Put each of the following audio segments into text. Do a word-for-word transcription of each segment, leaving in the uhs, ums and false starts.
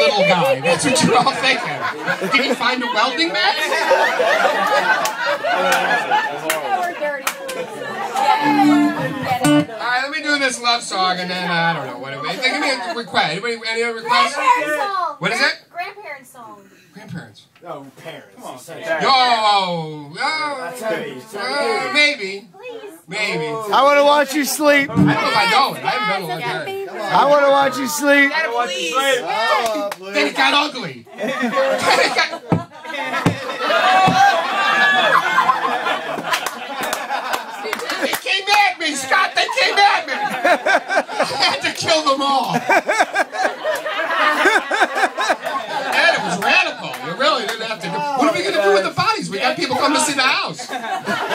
little guy. That's what you're all thinking. Did he find a welding mat? Alright, let me do this love song and then, uh, I don't know, what it is. Give me a request. Anybody, any other requests? Grandparents song. What is it? Grandparents song. Grandparents. Oh, parents. Come on, say Yo, oh, That's heavy. uh, maybe. Please. Maybe. I want to watch you sleep. I don't know if I know it. I haven't done it like that. I want to watch you sleep. I want to sleep. Oh, please. Then it got ugly. Then it got... They came at me, Scott. They came at me. I had to kill them all. And it was radical. We really didn't have to do. What are we going to do with the bodies? We got people coming to see the house. Throw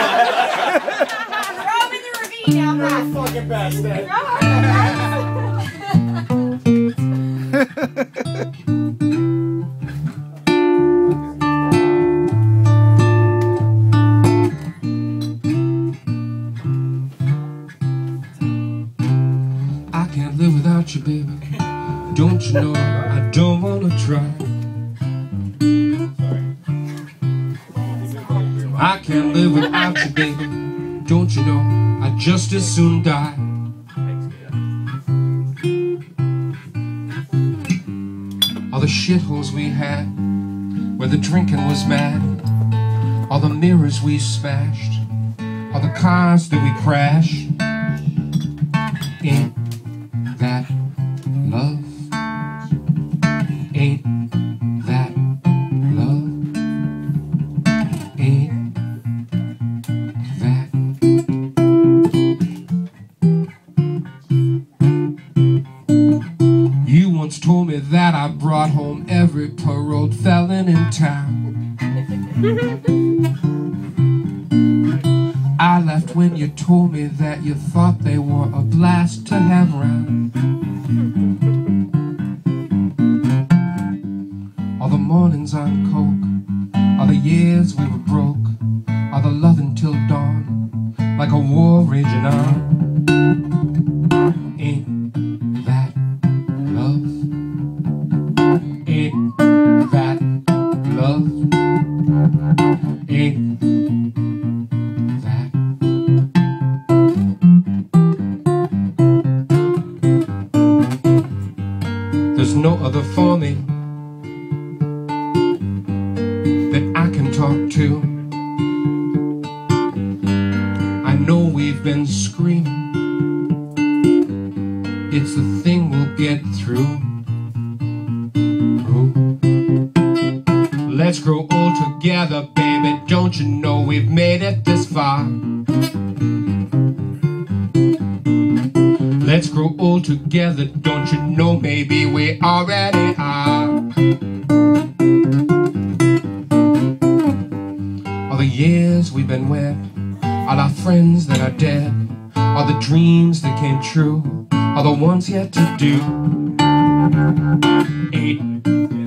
them in the ravine now, You're Matt. the fucking best, Ed. Throw I can't live without you, baby. Don't you know I don't wanna try. I can't live without you, baby. Don't you know I'd just as soon die. All the shitholes we had, where the drinking was mad, all the mirrors we smashed, all the cars that we crashed. Ain't that love? Ain't that love? Ain't that? You once told me that I brought home every paroled felon in town. I left when you told me that you thought they were a blast to have round. All the mornings on coke, all the years we were broke, all the love until dawn, like a war raging on. Ain't that love? Ain't that love? Ain't that? There's no other for me that I can talk to. I know we've been screaming. It's the thing we'll get through. Ooh. Let's grow old together, baby. Don't you know we've made it this far? Let's grow old together, don't you know maybe we already are. All the years we've been wed, all our friends that are dead, all the dreams that came true, all the ones yet to do. Ain't